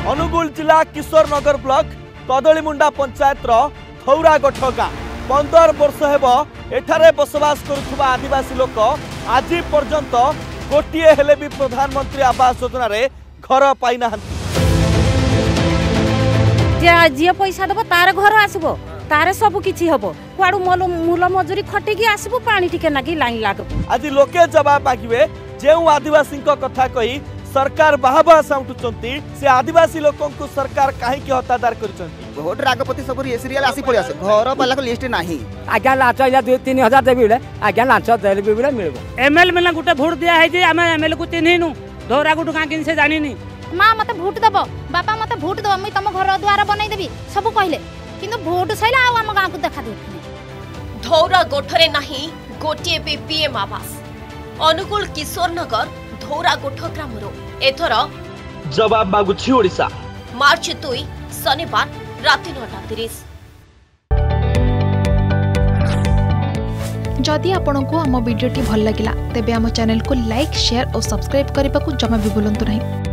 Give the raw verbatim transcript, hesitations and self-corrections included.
अनुगुल जिला किशोरनगर ब्लॉक कदलीमुंडा पंचायत धौरा गोठ गाँ पंदर वर्ष हेब एठारे बसवास करुवा आदिवासी लोक आज पर्यंत गोटे हेले भी प्रधानमंत्री आवास योजना रे घर पाई ना। जी पैसा दब तार घर आसब तार सब किछि हबो कुआडू मूल मजूरी खटिकी आसबो पानी टिके नागी लाइन लागबो। आज लोके जवाब मागिबे जेउ आदिवासी कथा कही सरकार बाहबा साउंटुचंती से आदिवासी लोकों को सरकार काहे की हतादार करचंती। भोट रागपति सब ये सीरियल आसी पड़ी आसे घर वाला को लिस्ट नाही आज्ञा लाच इला दो तीन हजार देबी बेले आज्ञा लाच देले भी बेले मिलबो। एमएल मेला गुटे भोट दिया है जे आमे एमएल को चिन्हिनु धोरा गुटु का किन से जानिनी। मां मते भोट दबो बापा मते भोट दबो मैं तम घर द्वार बनाई देबी सब कहले किंतु भोट सैला आ हम गां को देखा दे। धौरा गोठरे नाही गोटे भी पीएम आवास अनुकूल किशोरनगर धौरा गोठ ग्रामरो एथर जवाब मागुछि ओडिशा। मार्च दुई शनिवार राति नौटा तीस। जदि आपंक आम भिडी भल लगा तेब आम चैनल को लाइक शेयर और सब्सक्राइब करने को जमा भी भूलु नहीं।